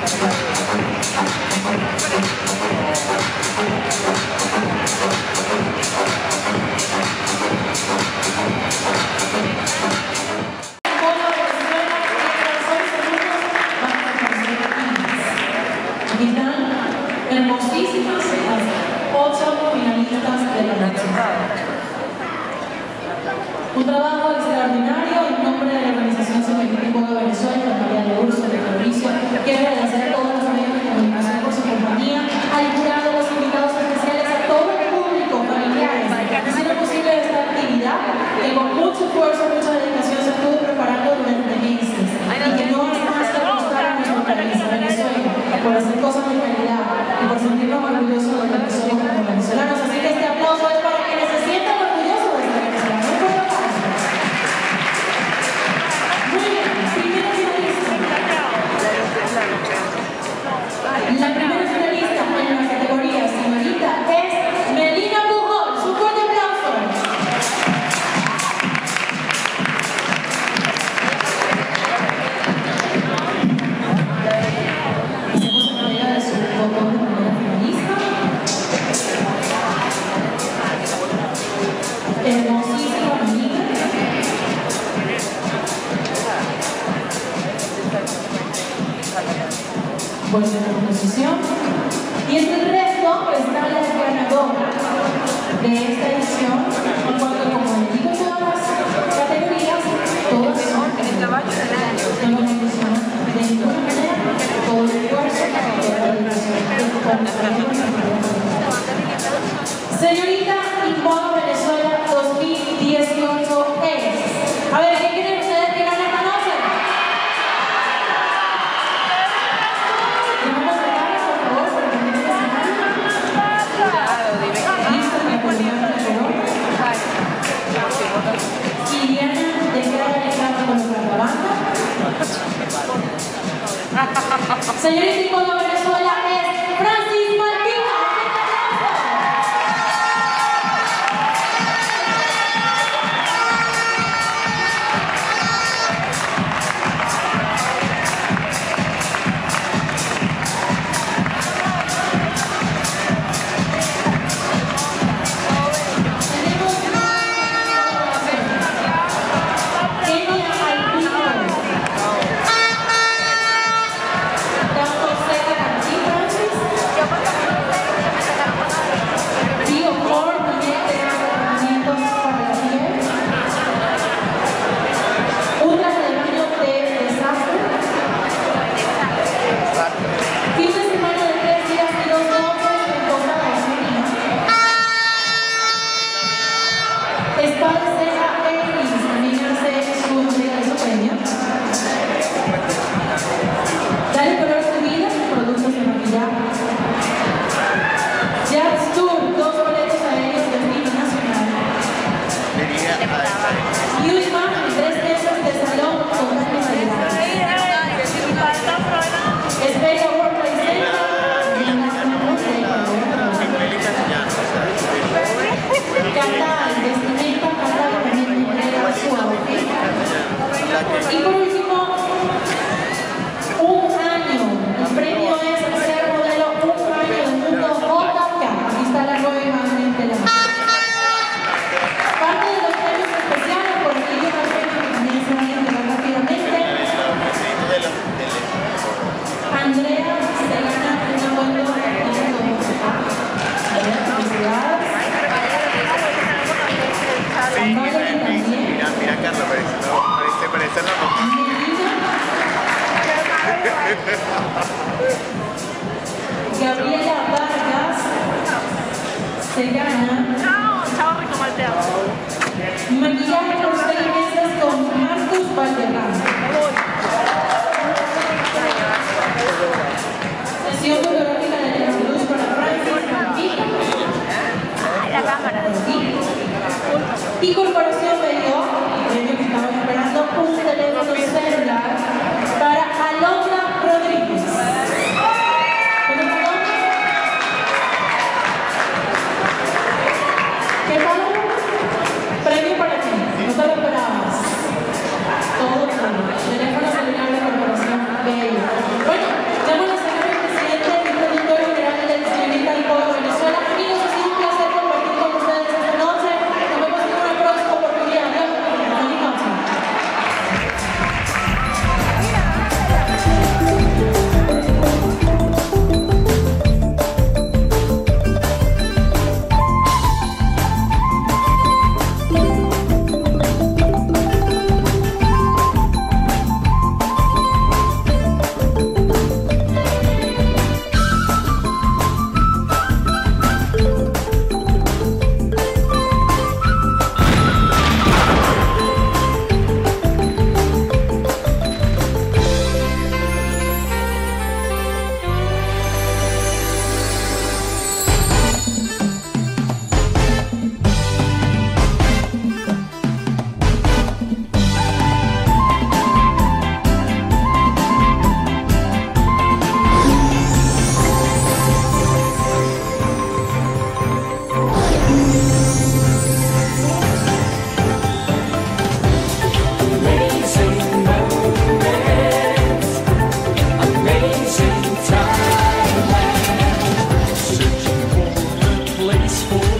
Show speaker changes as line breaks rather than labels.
Hermosísimas las 8 finalistas de la noche. Un trabajo extraordinario en nombre de la Organización Civil Pueblo de Venezuela, la María de Urso, de Mauricio. Quiero agradecer a todos los medios de comunicación por su compañía, al jurado, a los invitados especiales, a todo el público, familiares, que hicieron posible esta actividad, que con mucho esfuerzo, mucha dedicación se estuvo preparando durante meses, y que no es más que apostar a nuestro país, a Venezuela, por hacer cosas de calidad y por sentirnos orgullosos de lo que somos como venezolanos. Así que este aplauso es para quienes se sientan orgullosos de ser venezolanos. Un fuerte aplauso. Muy bien, primera finalista. La primera finalista en la categoría señorita es Melina Pujol. Su fuerte aplauso. Hacemos entrega de su foto de primera finalista. Hermosísima Melina. Por su composición. Y en el resto está la ganadora de esta edición, en cuanto, como les digo, todas las categorías, todas son no lo mencionan de ninguna manera, todo el esfuerzo, toda la dedicación. Señorita Inmoda Venezuela 2018 es. A ver, ¿qué quieren ustedes que ganen esta noche? ¿Vamos a ganar, por favor, para que me digan? ¿Listo? ¿Me apoyan, por favor? Y Diana, declara el canto con la banda. Señorita Inmoda Venezuela es Francis Martínez. Dale color a tu vida, productos de maquillaje. Jazz Tour, 2 boletos aéreos de destino nacional. Y un imán, 3 mesas de salón con grandes variedades. Espera World Trade Center. Catal, vestimenta, catal, también entrega su outfit. Y por último, un año. El premio es ser modelo un año del mundo JK. Aquí está la nueva imagen de la marca. Parte de los premios especiales, por aquí hay unos premios que también se van a entregar rápidamente. Andrea se gana una vuelta de felicidades. Valerie también.
Mira Carlos, parece la mamá.
Gabriela Vargas se gana maquillaje por 6 meses con Marcus Valderrama. Sesión fotográfica de la luz para Francis Martínez. Y Corporación Bello, el premio que estamos esperando, un teléfono celular para Alondra Rodríguez. ¿Qué tal? Premio para ti.
this for